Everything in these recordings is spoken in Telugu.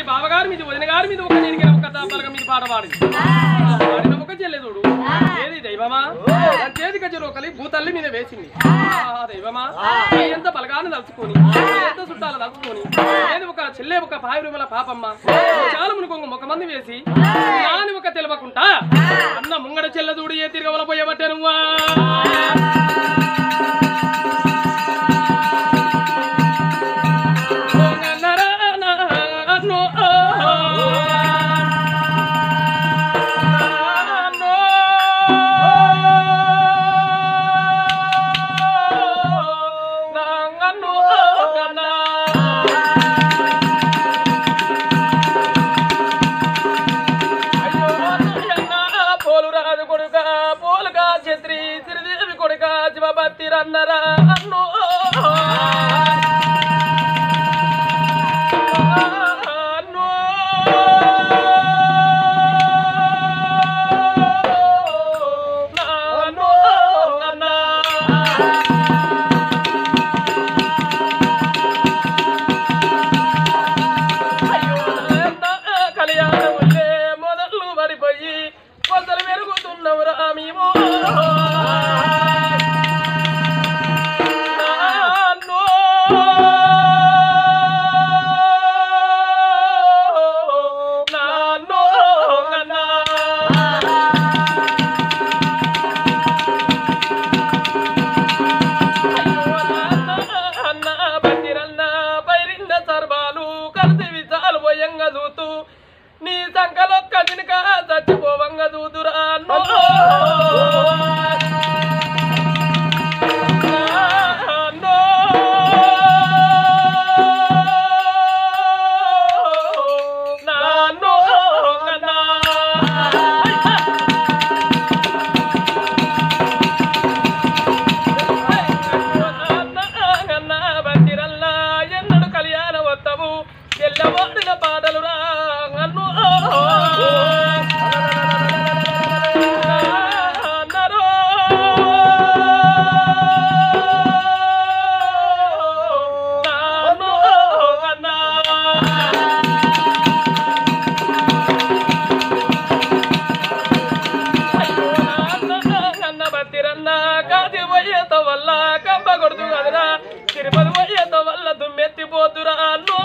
బావగారి మీద వదిన గారి మీద ఒక జరిగిన ఒక బలగం మీద పాట పాడింది పాడిన ఒక చెల్లె చూడు ఏది దైవమా చేతి గజలో కలి భూతల్లి మీద వేసింది దైవమా ఎంత బలగాన్ని తలుచుకొని ఎంత చుట్టాలు తలుచుకొని ఏది ఒక చెల్లె ఒక 5 రూపాయల పాపమ్మ చాలా మునుకొంగ ఒక మంది వేసి నాని ఒక తెలవకుంటా అన్న ముంగడ చెల్లె చూడు ఏ తిరగవల పోయబట్టే నువ్వా అన్నరా అన్నో అన్నో అన్నో అన్నా కళ్యాణములే మొదలు పడిపోయి కొందరు మెరుగుతున్నవురా మేము నీ సంకలో కజినక చచ్చిపోవంగా దూదురా ఎన్నడు కళ్యాణ వత్తవు ఎల్లవాడిన పాటలు రా వల్ల కంప కొడుతు కదరా తిరుపతి పోయేత వల్ల దుమ్మెత్తిపోతురా అన్నో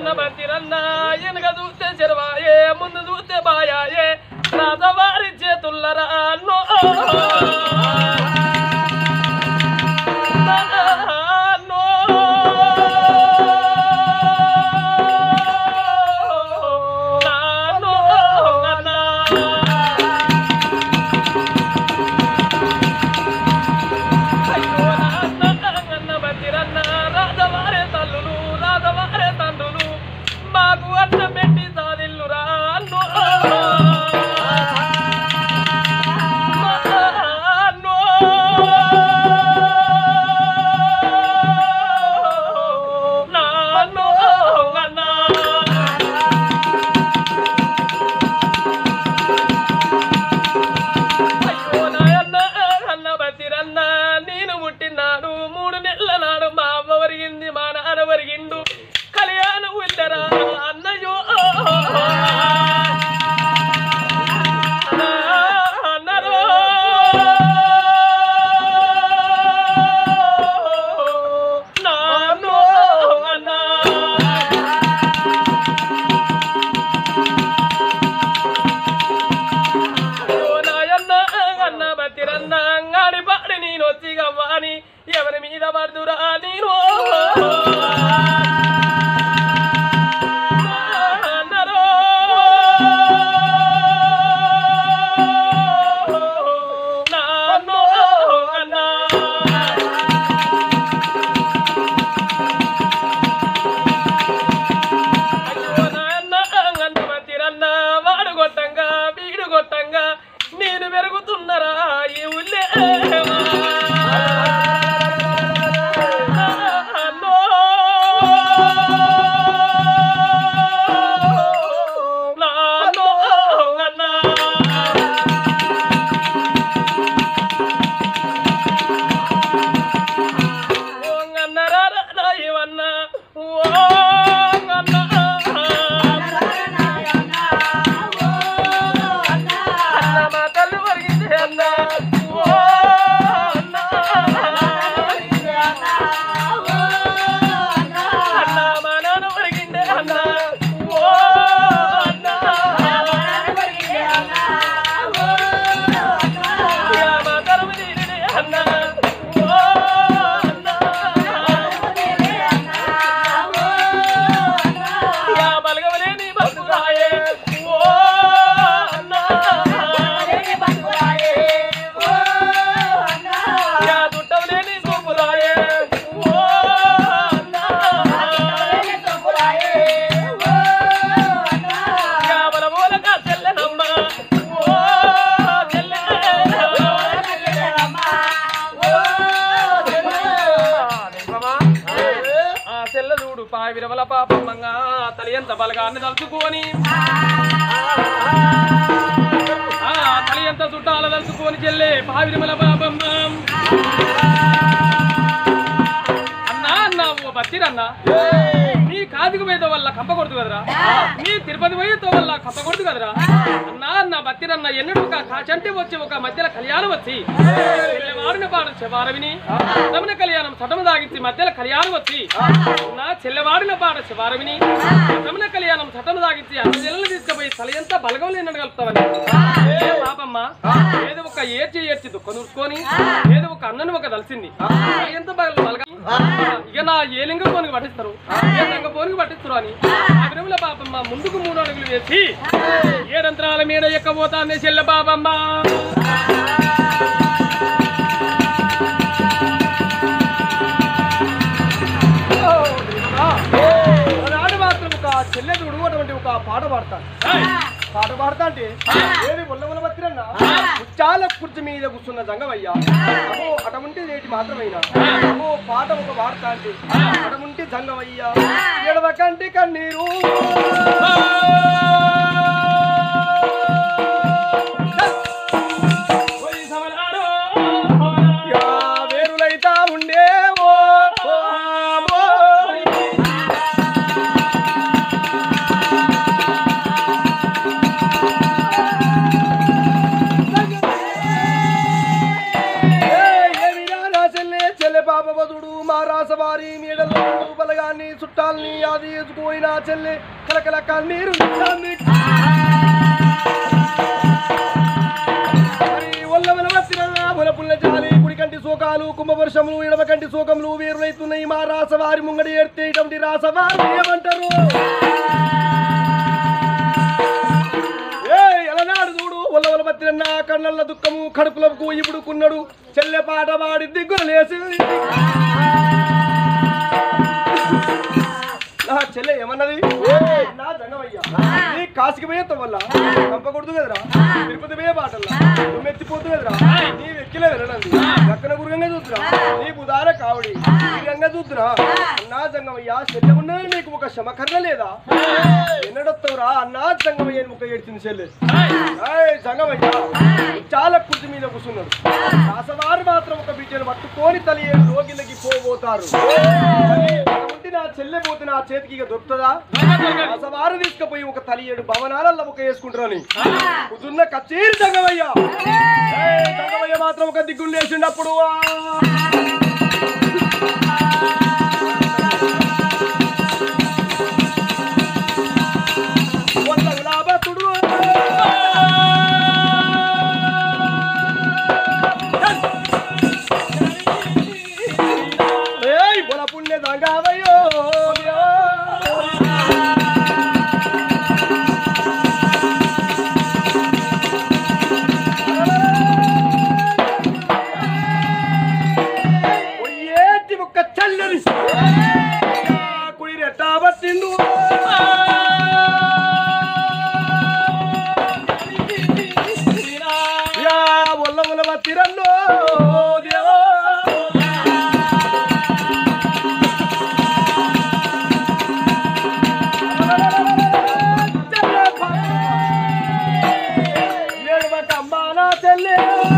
ముందు చూస్తే బాయాయే రాజవారి చేతులు తల్లుల్లరా ఎవరి మీద పడుతురా నేను వాడు కొట్టంగా వీడు కొట్టంగా నేను పెరుగుతున్నారా ఈ ఊళ్ళే విరవల పాపమ్మంగా తలి ఎంత బలగాన్ని తలుచుకొని తలి ఎంత చుట్టాల తలుచుకొని చెల్లే పావిరమల పాపమ్మ అన్నా అన్నా ఓ బతిరన్నా నీ కాదికి పోయేతో వల్ల కప్ప కొడుతు కదరా నీ తిరుపతి పోయేతో వల్ల కప్ప కొడుతు కదరా అన్నా అన్న బతిరన్న ఎన్నడూ ఒక కాచంటి వచ్చి ఒక మధ్యలో కళ్యాణం వచ్చి చెల్లెవాడిన పాడు శివారవిని రమణ కళ్యాణం సటము దాగించి మధ్యలో కళ్యాణం వచ్చి నా చెల్లెవాడిన పాట శివారవిని రమణ కళ్యాణం సటము దాగించి అన్నజల్లు తీసుకుపోయి తలయంతా బలగం లేనని కలుపుతావని పాపమ్మ ఏదో ఒక ఏడ్చి దుఃఖం చూసుకొని ఏదో ఒక అన్నను ఒక దలిసింది ఎంత బలగం ఇక నా ఏ లింగ పోనికి పట్టిస్తారు ఏ లింగ పోనికి పట్టిస్తారు అని అభినముల పాపమ్మ ముందుకు 3 అడుగులు వేసి ఏడంత్రాల మీద ఎక్కబోతాంది చెల్లె పాపమ్మ నాడు మాత్రం ఒక చెల్లెదుడు అటువంటి ఒక పాట పాడతా అంటే ఏది ఉల్లముల బతిరన్నా చాలా కుర్చీ మీద కూర్చున్న జంగమయ్యా అమ్మో అటముంటే నేటి మాత్రమైనా అమ్మో పాట ఒక వాడతా అంటే అటముంటే జంగమయ్యా ఎడవ కంటి కన్నీరు వేరులైతా ఉండేవో మారాసవారి మీడలో బలగాన్ని చుట్టాలని అది ఎదుకోయిన చెల్లె కలకల కన్నీరు కుంభవర్షములు ఎడమకంటి శోకములు వీరులైతున్నాయి మా రాసవారి ముంగడి ఏడితే ఇటువంటి రాసవారు ఏమంటారు ఎలనాడు చూడు ఒల్లవల బతిరన్న కళ్ళల్ల దుఃఖము కడుపులకు ఇప్పుడుకున్నాడు చెల్లె పాట పాడి దిగ్గులు లేసింది నా చెల్లె ఏమన్నది నా జంగమయ్యా నీ కాసికి పోయేస్తాం వల్ల చంపకూడదు కదరా తిరుపతి పోయే బాటల్లా నువ్వు ఎత్తిపోతు కదరా నీ వెక్కిలే వెళ్ళనండి దక్కన గురుగంగా చూద్దురా నీ బుధార కావడి గంగా చూద్దురా అన్నా జంగమయ్యా చెల్లె ఉన్నది నీకు ఒక శమకర్ణ లేదా ఎన్నడొస్తావురా అన్నా జంగమయ్య ముక్క ఏడ్చింది చెల్లె జంగమయ్యా చాలా కుర్చీ మీద కూర్చున్నాడు రాసవారు మాత్రం ఒక బిడ్డను పట్టుకొని తల్లి రోగిలకి పోతారు నా చెల్లె పోతే నా చేతికి ఇక దొరుకుతుందా రాసవారు తీసుకుపోయి ఒక తల్లి 7 భవనాలలో ఒక వేసుకుంటారని కుదున్న కచేరి జంగమయ్య జంగమయ్య మాత్రం ఒక దిగ్గులు లేచినప్పుడు లాభతుడు బొల పుణ్య జంగమయ్యో కుడి రెట్టా బట్టిండు ఒల్ల బట్టిరన్నో దేవా అమ్మానా చెల్లె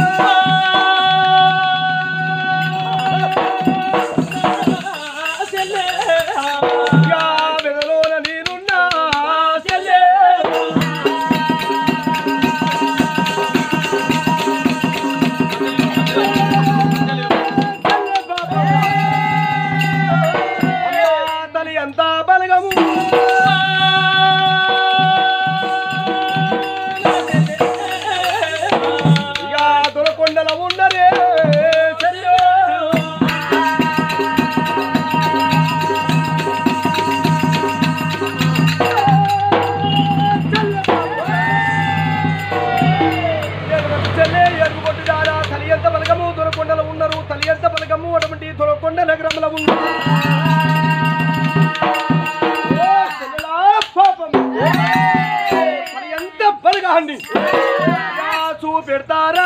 చూపెడతారా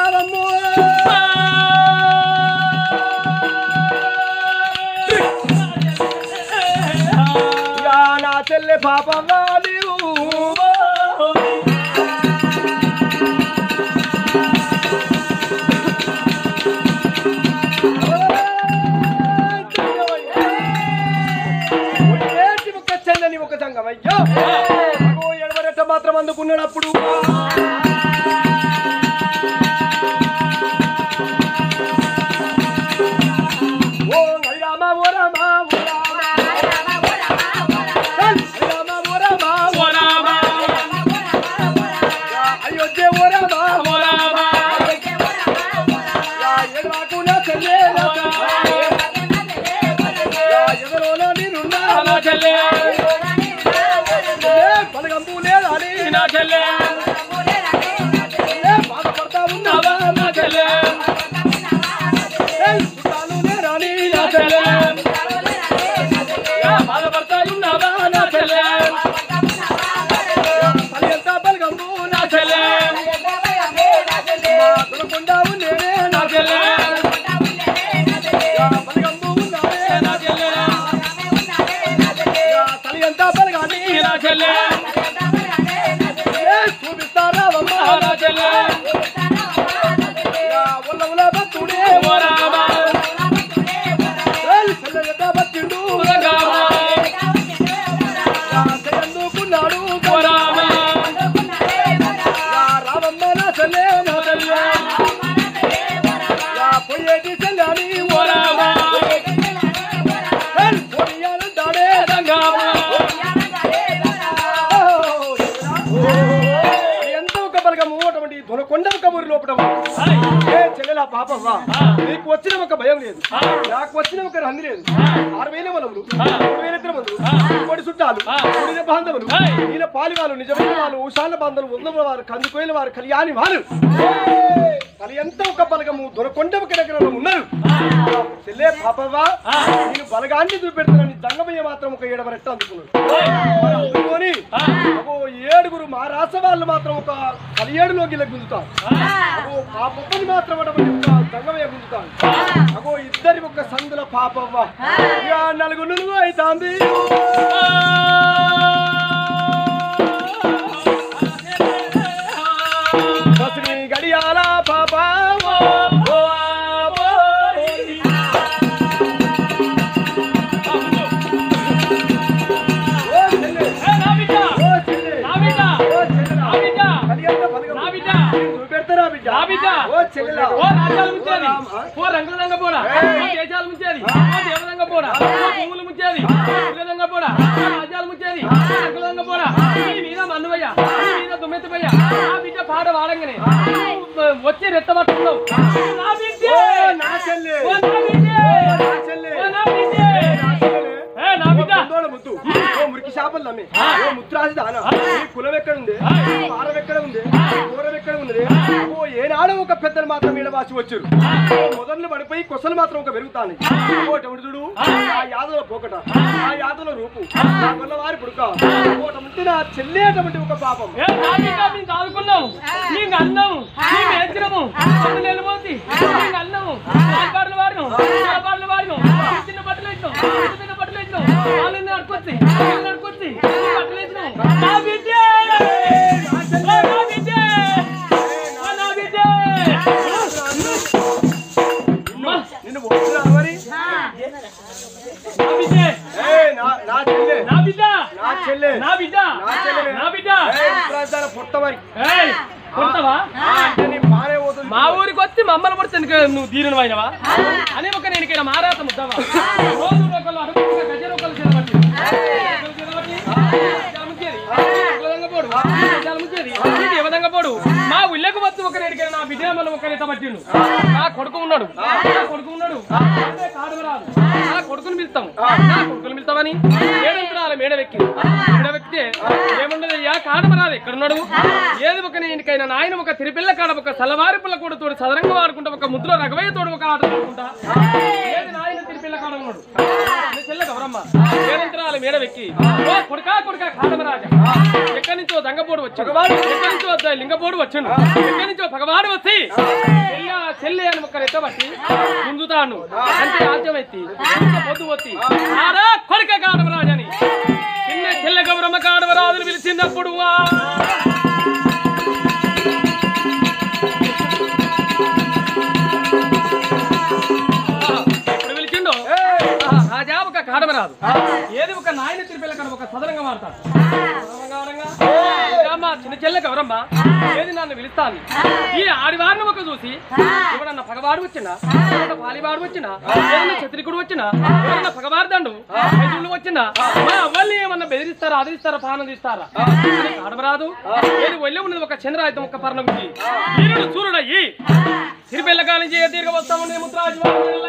నా చెల్లె పాపం చెల్లని ఒక జంగమయ్యో ఎడమరెట్ట మాత్రం అందుకున్నాడప్పుడు బాధపడతా ఉన్నావా నా చెల్లె బాధపడతా ఉన్నావా నా చెల్లె తల్లి ఎంత బలగము నా చెల్లె దొరకుండావు నేనే నా చెల్లె బలగము ఉన్నావే నా చెల్లె తల్లి ఎంత బలగాని నా చెల్లె చూపిస్తారా అమ్మా నా చెల్లె ఉల్ల భక్తుడే ఎంత ఒక బలగము అటువంటి దొరకొండ కబూరి లోపల ఏ చెల్లెలా పాపవ్వా నీకు వచ్చిన ఒక భయం లేదు నాకు వచ్చిన ఒక రంది లేదు 6,000 వలములు 3,000 ఎకర మందులు కోడి చుట్టాలు కూడిన బాంధవులు నీల పాలివాళ్ళు నిజమైన వాళ్ళు ఉషాల బాంధవులు ఉన్నవ వారు కందుకోయిన వారు కళ్యాణి వాళ్ళు కలి ఎంత ఒక బలగము దొరకొండ ఒక దగ్గరలో ఉన్నారు చెల్లె పాపవ్వా నేను బలగాన్ని చూపెడుతున్నాను దంగమయ్య మాత్రం ఒక 7 రెట్ట అందుకున్నాడు అందుకొని 7 మా రాస వాళ్ళు మాత్రం ఒక 17లో గిల్ల గుంజుతారు ఆ పొప్పని మాత్రం దంగమయ్య గుంజుతాను అగో ఇద్దరి ఒక సందుల పాపవ్వ నలుగురు అవుతాంది గడియాల పాప పాట వాడంగానే వచ్చి రెత్తబట్టున్నావు మురికి చేపలు నమ్మి ముత్రాసి దానా కులం ఎక్కడ ఉంది పారం ఎక్కడ ఉంది కూరం ఎక్కడ ఉంది ఏనాడో ఒక పెద్దలు మాత్రం ఈడ వాసి వచ్చారు మొదలు పడిపోయి కొసలు మాత్రం ఒక పెరుగుతాను చూడు ఆ యాదవ పోకట ఆ యాదవ రూపు వల్ల వారి పుడుక ఒకటి నా చెల్లేటువంటి ఒక పాపం ఆదుకున్నాము నీకు అన్నాము నీకు ఎత్తినము వెళ్ళిపోతే నీకు అన్నాము పాటలు వాడినాం పాటలు వాడినాం చిన్న బట్టలు ఇచ్చినాం చిన్న బట్టలు ఇచ్చినాం వాళ్ళని నడుకొచ్చి నడుకొచ్చి బట్టలు ఇచ్చినాం నా బిడ్డ నిన్ను మరి మా ఊరికి వచ్చి మమ్మల్ని కూడా నువ్వు దీని అయినవా అని ఒక నేను ఇక్కడ మారాత ముద్దావా రోజు ఒకళ్ళు అడుగు గజ ఒకళ్ళు పోడు మా ఉల్లెకు వద్దు ఒక నేడికి నా బిడ్డ మనం ఒక నెత పట్టిండు నా కొడుకు ఉన్నాడు నా కొడుకుని పిలుస్తాము నా కొడుకుని పిలుస్తామని ఏడంతరాల మేడ వెక్కితే ఏముండదయ్యా కాడమరాదు ఎక్కడున్నాడు ఏది ఒక నేనికైనా నాయన ఒక తిరిపిల్ల కాడ ఒక సలవారి పుల్ల కూడా తోడు సదరంగా వాడుకుంటా ఒక ముద్దులో రగవయ్య తోడు ఒక ఆట ఆడుకుంటా ఏది నాయన తిరిపిల్ల కాడ ఉన్నాడు చెల్ల గౌరమ్మ ఏడంతరాల మేడ వెక్కి కొడుకా కాడమరాజా ఎక్కడి నుంచో దంగపోడు వచ్చాడు ఎక్కడి నుంచో లింగపోడు వచ్చాడు ఎక్కడి నుంచో పగవాడు వచ్చి చెల్లె అని ఒక రెత్తబట్టి గుంజుతాను అంటే ఆద్యం ఎత్తి పొద్దు వచ్చి ఆరా కొడుక కాడమరాజని చిన్న చెల్లె గౌరమ్మ కాడమరాజుని పిలిచినప్పుడు ఎప్పుడు పిలిచిండో రాజా ఒక కాడమరాదు ఏది ఒక నాయన తిరిపిల్ల కాడ ఒక సదరంగా మారుతాడు చిన్న చెల్లె గౌరమ్మ ఏది నన్ను పిలుస్తాను ఈ ఆడివారిని ఒక చూసి ఎవరన్నా పగవాడు వచ్చినా పాలివాడు వచ్చినా ఏదన్నా ఛత్రికుడు వచ్చినా ఎవరన్నా పగవారు దండు ఐదుళ్ళు వచ్చినా మా అవ్వల్ని ఏమన్నా బెదిరిస్తారా ఆదరిస్తారా పానం తీస్తారా ఆడమరాదు ఏది ఒళ్ళే ఉన్నది ఒక చంద్రాయుధం ఒక పర్ణగుంచి ఈరుడు చూరుడయ్యి తిరిపెళ్ళ కాలం చేయ తీరుగా వస్తామండి ముద్రాజు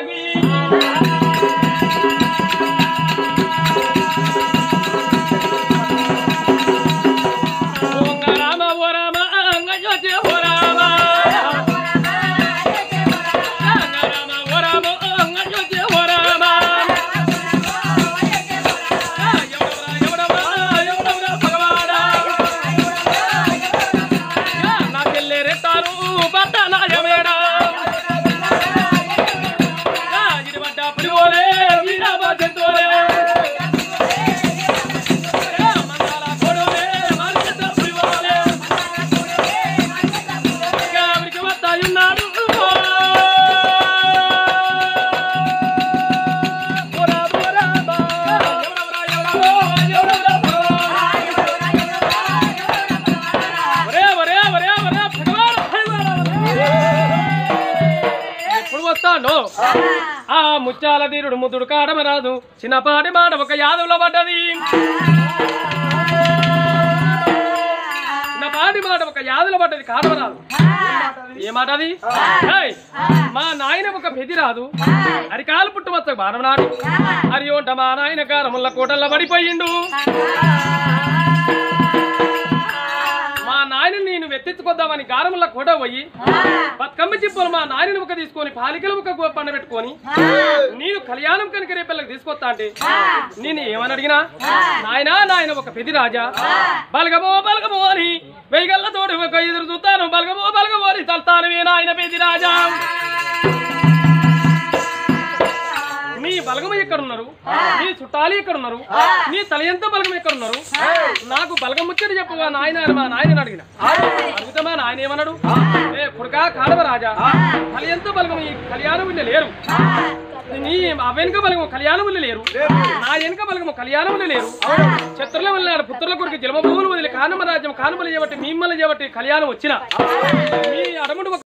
ఆ ముచ్చాల తీరుడు ముద్దుడు కాడమరాదు చిన్నపాటి మాట ఒక యాదవులో పడ్డది మాడి మాట ఒక యాదుల పడ్డది కాడవరాదు ఏ మాట అది మా నాయన ఒక పెది రాదు అరికాలు పుట్టుమచ్చ బాణం నాడు అరి ఉంట మా నాయన కారముల కోటల్లో పడిపోయిండు మా నాయన నేను వెత్తెత్తుకొద్దామని గారముల కోట పోయి బతుకమ్మ చిప్పులు మా నాయనని ఒక తీసుకొని పాలికలు ఒక పండ పెట్టుకొని నేను కళ్యాణం కనుక రేపల్లకి తీసుకొస్తా అంటే నేను ఏమని అడిగినా నాయన ఒక పెది రాజా బలగమో అని వెయ్యగల్ల తోడు ఒక ఎదురు చూస్తాను బలగమో అని తల్తానమే నాయన పెది రాజా నీ బలగం ఎక్కడున్నారు నీ చుట్టాలు ఎక్కడున్నారు నీ తల ఎంత బలగం ఎక్కడున్నారు నాకు బలగం ముచ్చట చెప్పవా నాయన మా నాయనని అడిగిన అడుగుతా మా నాయన ఏమన్నాడు ఏ కొడుకా కాడవ రాజా తల ఎంత బలగం ఈ కళ్యాణం లేరు నీ వెనుక బలగం కళ్యాణం లేరు నా వెనుక బలగం కళ్యాణం లేరు శత్రుల వల్ల పుత్రుల కొరకు జన్మభూములు వదిలి కానమ రాజ్యం కానమలు చేయబట్టి మిమ్మల్ని చేయబట్టి కళ్యాణం వచ్చిన మీ అడముడు